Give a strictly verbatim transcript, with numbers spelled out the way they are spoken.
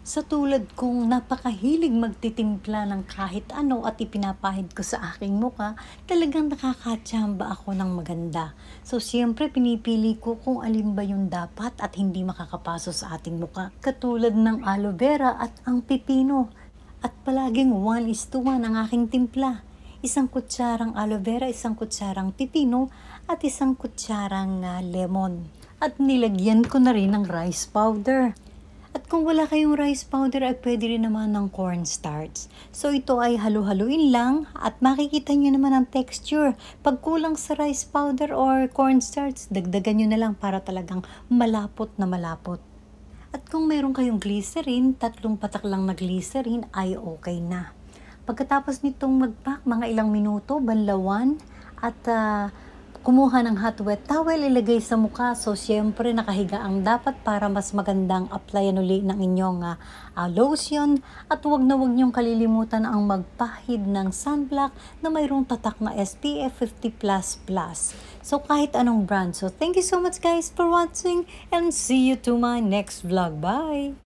Sa tulad kong napakahilig magtitimpla ng kahit ano at ipinapahid ko sa aking mukha, talagang nakakatsamba ako ng maganda. So siyempre pinipili ko kung alin ba yung dapat at hindi makakapaso sa ating mukha. Katulad ng aloe vera at ang pipino. At palaging one is to one ang aking timpla. Isang kutsarang aloe vera, isang kutsarang pipino, at isang kutsarang uh, lemon. At nilagyan ko na rin ng rice powder. At kung wala kayong rice powder ay pwede rin naman ng cornstarch. So ito ay halu-haluin lang at makikita nyo naman ang texture. Pag kulang sa rice powder or cornstarch, dagdagan nyo na lang para talagang malapot na malapot. At kung meron kayong glycerin, tatlong patak lang na glycerin ay okay na. Pagkatapos nitong mag-pack, mga ilang minuto, banlawan, at uh, kumuha ng hot wet towel, ilagay sa mukha. So, syempre, nakahiga ang dapat para mas magandang applyan uli ng inyong uh, uh, lotion. At huwag na huwag niyong kalilimutan ang magpahid ng sunblock na mayroong tatak na S P F fifty plus plus. So, kahit anong brand. So, thank you so much guys for watching and see you to my next vlog. Bye!